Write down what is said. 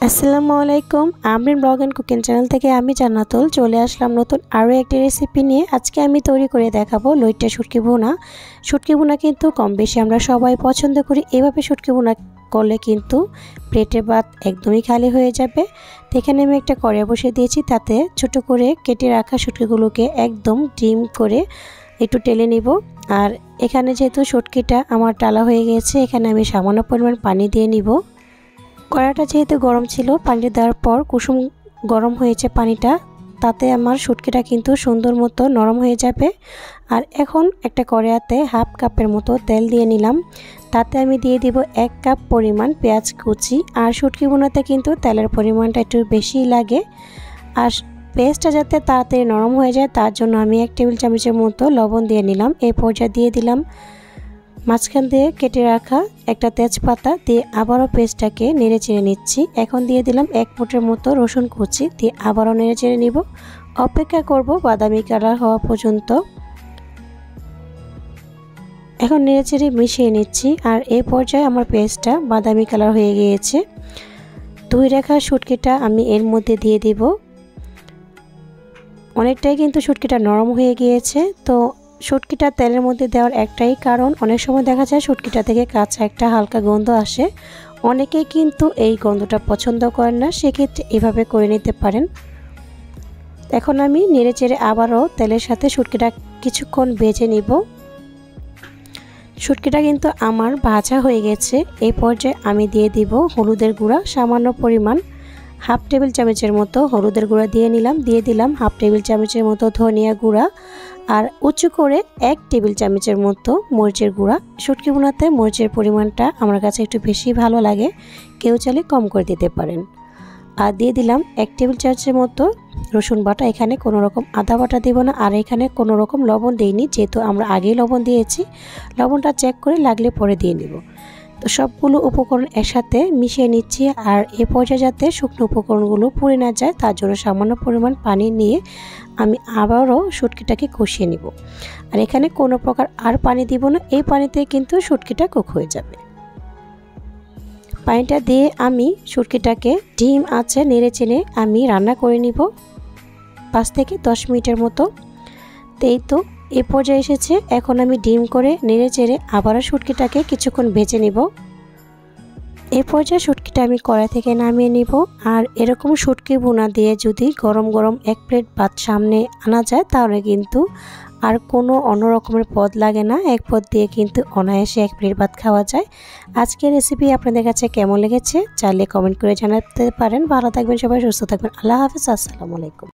আসসালামু আলাইকুম। Amrin blog and cooking channel থেকে আমি জান্নাতুল চলে আসলাম নতুন আরও একটি রেসিপি নিয়ে। আজকে আমি তৈরি করে দেখাবো লইট্টা শুটকি ভুনা। শুটকি ভুনা কিন্তু কম বেশি আমরা সবাই পছন্দ করি। এভাবে শুটকি ভুনা করলে কিন্তু প্লেটের ভাত একদমই খালি হয়ে যাবে। তো এখানে আমি একটা কড়াই বসিয়ে দিয়েছি, তাতে ছোট করে কেটে রাখা শুটকিগুলোকে একদম ডিম করে একটু টেলে নিব। আর এখানে যেহেতু শুটকিটা আমার টালা হয়ে গেছে, এখানে আমি সামান্য পরিমাণ পানি দিয়ে নিব। কড়াইটা যেহেতু গরম ছিল, পানি দেওয়ার পর কুসুম গরম হয়েছে পানিটা, তাতে আমার শুটকিটা কিন্তু সুন্দর মতো নরম হয়ে যাবে। আর এখন একটা কড়াইতে হাফ কাপের মতো তেল দিয়ে নিলাম, তাতে আমি দিয়ে দিব 1 কাপ পরিমাণ পেঁয়াজ কুচি। আর শুটকি ভুনাতে কিন্তু তেলের পরিমাণটা একটু বেশি লাগে। আর পেঁয়াজটা যাতে তাড়াতাড়ি নরম হয়ে যায় তার জন্য আমি 1 টেবিল চামচের মতো লবণ দিয়ে নিলাম। এই পর্যায়ে দিয়ে দিলাম মাঝখান দিয়ে কেটে রাখা একটা তেজপাতা দিয়ে আবারও পেস্টটাকে নেড়ে চেড়ে নিচ্ছি। এখন দিয়ে দিলাম 1 ফুটের মতো রসুন কুচি দিয়ে আবারও নেড়ে চেড়ে নিব। অপেক্ষা করব বাদামি কালার হওয়া পর্যন্ত। এখন নেড়ে চেড়ে মিশিয়ে নিচ্ছি। আর এই পর্যায়ে আমার পেস্টটা বাদামি কালার হয়ে গিয়েছে। ধুয়ে রাখা শুটকিটা আমি এর মধ্যে দিয়ে দিব। অনেকটাই কিন্তু শুটকিটা নরম হয়ে গিয়েছে। তো শুটকিটা তেলের মধ্যে দেওয়ার একটাই কারণ, অনেক সময় দেখা যায় শুটকিটা থেকে কাঁচা একটা হালকা গন্ধ আসে। অনেকেই কিন্তু এই গন্ধটা পছন্দ করেন না, সেক্ষেত্রে এভাবে করে নিতে পারেন। এখন আমি নেড়ে চেড়ে আবারও তেলের সাথে শুটকিটা কিছুক্ষণ ভেজে নিব। শুটকিটা কিন্তু আমার ভাজা হয়ে গেছে। এই পর্যায়ে আমি দিয়ে দিব হলুদের গুঁড়া সামান্য পরিমাণ, হাফ টেবিল চামচের মতো হলুদের গুঁড়া দিয়ে নিলাম। দিয়ে দিলাম হাফ টেবিল চামচের মতো ধনিয়া গুঁড়া, আর উঁচু করে 1 টেবিল চামচের মতো মরিচের গুঁড়া। শুটকি ভুনাতে মরিচের পরিমাণটা আমার কাছে একটু বেশি ভালো লাগে, কেউ চাইলে কম করে দিতে পারেন। আর দিয়ে দিলাম 1 টেবিল চামচের মতো রসুন বাটা। এখানে কোনো রকম আদা বাটা দেব না, আর এখানে কোনো রকম লবণ দিইনি, যেহেতু আমরা আগেই লবণ দিয়েছি। লবণটা চেক করে লাগলে পরে দিয়ে নিব। তো সবগুলো উপকরণ একসাথে মিশিয়ে নিচ্ছি। আর এ পর্যায়ে যাতে শুকনো উপকরণগুলো পুড়ে না যায় তার জন্য সামান্য পরিমাণ পানি নিয়ে আমি আবারও শুটকিটাকে কষিয়ে নিব। আর এখানে কোনো প্রকার আর পানি দিব না, এই পানিতে কিন্তু শুটকিটা কুক হয়ে যাবে। পানিটা দিয়ে আমি শুটকিটাকে ডিম আছে নেড়ে চেড়ে আমি রান্না করে নিব 5 থেকে 10 মিনিটের মতো। তো এ পর্যায়ে এসেছে, এখন আমি ডিম করে নেড়ে চেড়ে আবারও শুটকিটাকে কিছুক্ষণ ভেজে নিব। এই পর্যায়ে শুটকিটা আমি কড়াই থেকে নামিয়ে নিব। আর এরকম শুটকি ভুনা দিয়ে যদি গরম গরম 1 প্লেট ভাত সামনে আনা যায় তাহলে কিন্তু আর কোনো অন্য রকমের পদ লাগে না, এক পদ দিয়ে কিন্তু অনায়াসে 1 প্লেট ভাত খাওয়া যায়। আজকের রেসিপি আপনাদের কাছে কেমন লেগেছে চাইলে কমেন্ট করে জানাতে পারেন। ভালো থাকবেন সবাই, সুস্থ থাকবেন। আল্লাহ হাফেজ, আসসালামু আলাইকুম।